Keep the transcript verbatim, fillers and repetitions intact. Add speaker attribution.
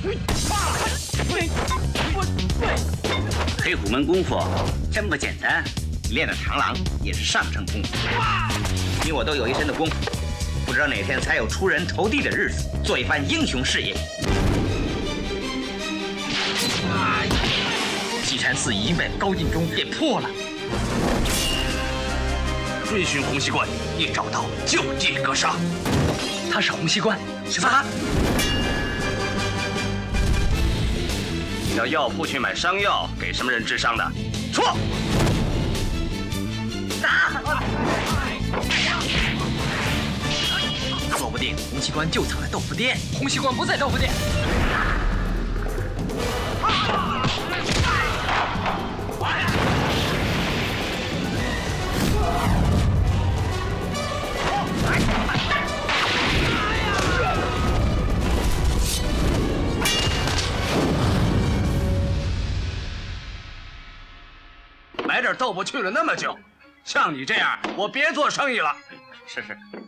Speaker 1: 黑虎门功夫真不简单，练的螳螂也是上乘功夫。你我都有一身的功夫，不知道哪天才有出人头地的日子，做一番英雄事业。西禅寺已经被高进忠给破了。追寻洪熙官，一找到就地格杀。他是洪熙官，什么？你到药铺去买伤药，给什么人治伤的？说。说不定洪熙官就藏在豆腐店。洪熙官不在豆腐店。买点豆腐去了那么久，像你这样，我别做生意了。是是。